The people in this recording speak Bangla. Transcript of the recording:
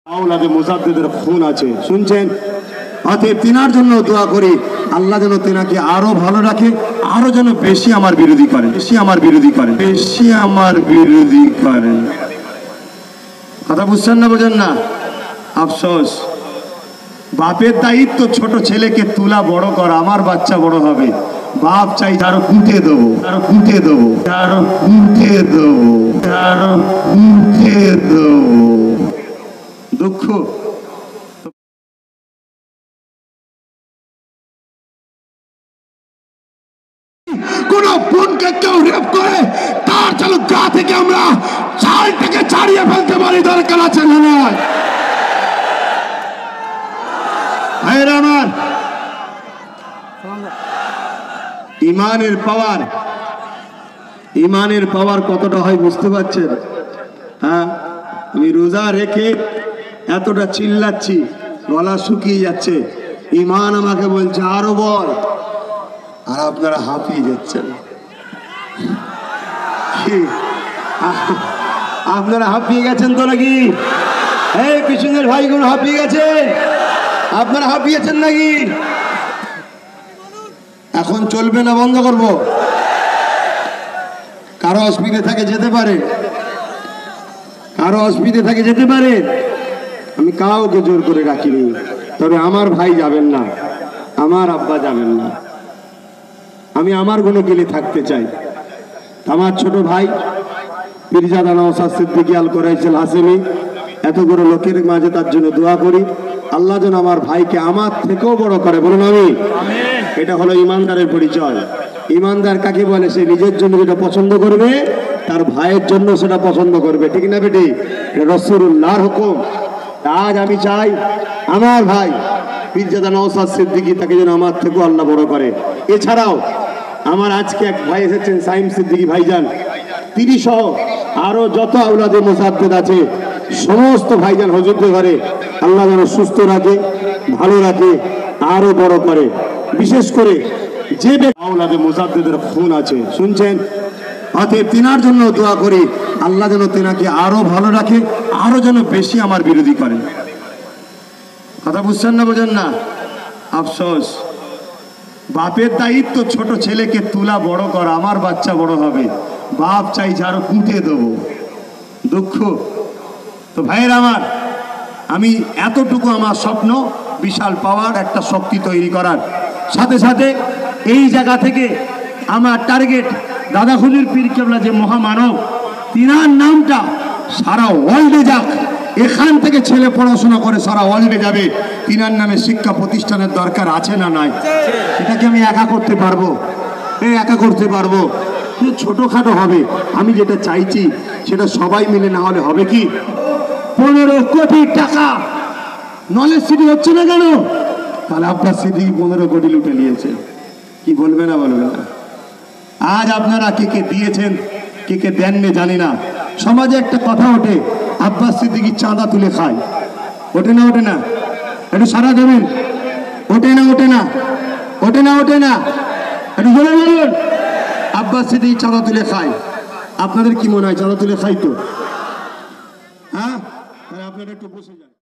আওলাদে মুজাদ্দিদের খুন আছে, শুনছেন? অতএব তিনার জন্য দোয়া করি, আল্লাহ যেন তিনাকে আরো ভালো রাখে, আরো যেন বেশি আমার বিরোধী করেন, বেশি আমার বিরোধী করেন, বেশি আমার বিরোধী করেন। কথা বুঝছেন না, বোঝেন না? আফসোস, বাপের দায়িত্ব ছোট ছেলেকে তুলা বড় করা। আমার বাচ্চা বড় হবে, বাপ চাই আরো কুটে দেবো, আরো কুটে দেবো, আরো কুটে দেবো, আরো কুটে দেবো। দুঃখ কোন বোনকে কেউ রেপ করে তার যেন গা থেকে আমরা চালটাকে ছাড়িয়ে ফেলতে পারি, দরকার আছে না নয়? ভাইরা আমার, ইমানের পাওয়ার, ইমানের পাওয়ার কতটা হয় বুঝতে পারছেন? হ্যাঁ, আমি রোজা রেখে এতটা চিল্লাচ্ছি, গলা শুকিয়ে যাচ্ছে, ইমান আমাকে বলছে আরো বল, আর আপনারা হাঁপিয়ে যাচ্ছেন। আপনারা হাঁপিয়ে গেছেন তো নাকি? এই পিছনের ভাইগুলো হাঁপিয়ে গেছে, আপনারা হাঁপিয়েছেন নাকি? এখন চলবে না বন্ধ করব? কারো অসুবিধে থাকে যেতে পারে, কারো অসুবিধে থাকে যেতে পারে। আমি কাউকে জোর করে রাখিনি, তবে আমার ভাই যাবেন না, আমার আব্বা যাবেন না, আমি আমার গুলো গেলে থাকতে চাই। আমার ছোট ভাই পীরজাদা নওশাদ সিদ্দিকী আল কুরাইশিল হাসেমি, এতগুলো লোকের মাঝে তার জন্য দোয়া করি, আল্লাহ যেন আমার ভাইকে আমার থেকেও বড় করে। বলুন আমিন। এটা হলো ইমানদারের পরিচয়। ইমানদার কাকে বলে? সে নিজের জন্য যেটা পছন্দ করবে তার ভাইয়ের জন্য সেটা পছন্দ করবে, ঠিক না বেটি? রাসূলুল্লাহর হুকুম। আজ আমি চাই আমার ভাই পীরজাদা নওশাদ সিদ্দিকী, তাকে যেন আমার থেকেও আল্লাহ বড় করে। এছাড়াও আমার আজকে এক ভাই এসেছেন সাইম সিদ্দিকী ভাইজান, তিনি সহ আরো যত আওলাদে মুজাদ্দিদ আছে সমস্ত ভাইজান হুজুরদের ঘরে আল্লাহ যেন সুস্থ রাখে, ভালো রাখে, আরো বড় করে। বিশেষ করে যে আওলাদে মুজাদ্দিদের খুন আছে, শুনছেন? অতএব তিনার জন্য দোয়া করি, আল্লাহ যেন তিনাকে আরো ভালো রাখে, আরো যেন বেশি আমার বিরোধী করেন। কথা বুঝছেন না, বোঝেন না? আফসোস, বাপের দায়িত্ব ছোট ছেলেকে তুলা বড় করা। আমার বাচ্চা বড় হবে, বাপ চাইছে আরো কুটে দেবো। দুঃখ তো ভাইয়ের আমার, আমি এতটুকু আমার স্বপ্ন, বিশাল পাওয়ার একটা শক্তি তৈরি করার সাথে সাথে এই জায়গা থেকে আমার টার্গেট দাদা হুজুর পীর কেবলা যে মহামানব, তিনার নামটা সারা ওয়ার্ল্ডে যাক। এখান থেকে ছেলে পড়াশোনা করে সারা ওয়ার্ল্ডে যাবে, তিনার নামে শিক্ষা প্রতিষ্ঠানের দরকার আছে না নাই? এটাকে আমি একা করতে পারবো? একা করতে পারবো? ছোটখাটো হবে। আমি যেটা চাইছি সেটা সবাই মিলে না হলে হবে কি? 15 কোটি টাকা নলেজ সিটি হচ্ছে না কেন? তাহলে আব্বাস সিদ্দিকী 15 কোটি লুটে নিয়েছে। কি বলবে না বলবে না? আজ আপনারা কে কে দিয়েছেন, কে কে দেননি জানি না। সমাজে একটা কথা ওঠে, আব্বাস সিদ্দিকী চাঁদা তুলে খায়। ওঠে না? ওঠে না? একটু সারা দেবেন। ওঠে না? ওঠে না? ওঠে না? ওঠে না? একটু জোরে বলুন। আব্বাস সিদ্দিকী চাঁদা তুলে খায়। আপনাদের কি মনে হয় চাঁদা তুলে খাই তো? হ্যাঁ, আপনারা একটু বসে যান।